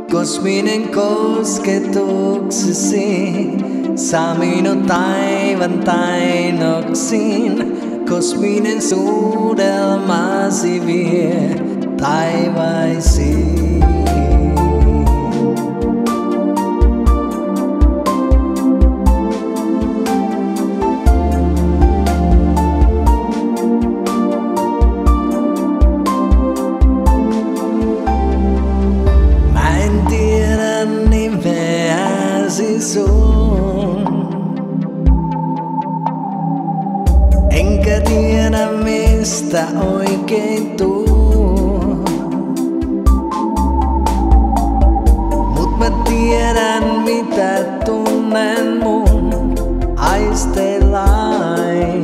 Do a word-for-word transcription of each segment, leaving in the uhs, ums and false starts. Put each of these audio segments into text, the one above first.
Kosminen kosketuksesi saa minut taivaan tainnoksiin. Kosminen suudelmasi vie taivaisiin. Enkä tiedä mistä oikein tuu, mut mä tiedän mitä tunnen mun aisteillaan.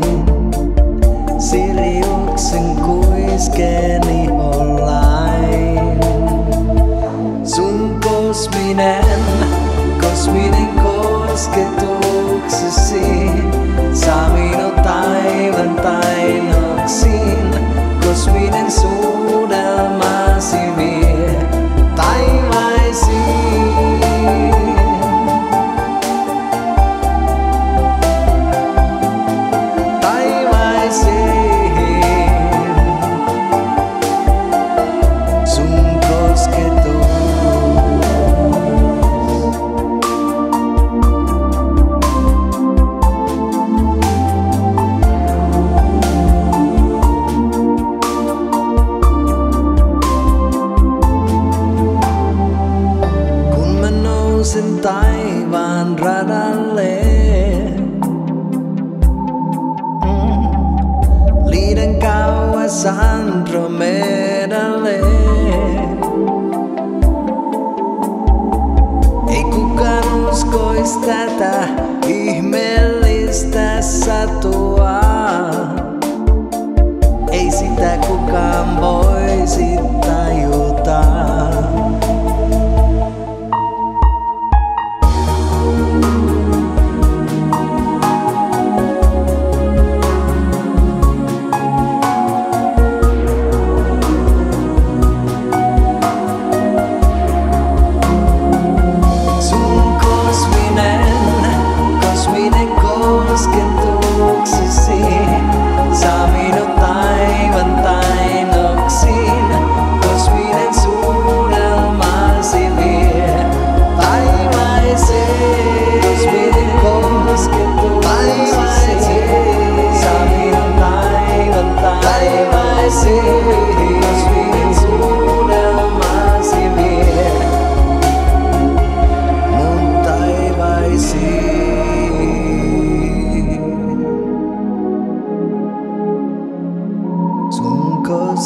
Siriuksen kuiskeen ihollain. Sun kosminen, kosminen kosketuksesi saa minut taivaan tainnoksiin. Kosminen suudelmasi vie taivaisiin. Taivaisiin. Sun kosketus. Sen taivaan radalle, mm. liiden kauas Andromedalle. Ei kukaan uskois tätä ihmeellistä satua. Ei sitä kukaan voisi tajuta. Kosketuksesi saa minut taivaan tainnoksiin. Kosminen suudelmasi vie taivaisiin. Kosminen kosketuksesi saa minut taivaan taivaisiin. Kosminen suudelmasi vie mun taivaisiin. Sun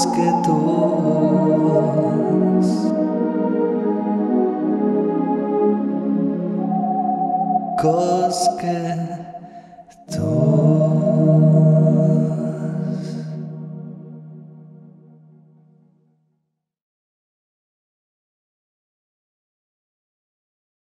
kosketus koskee.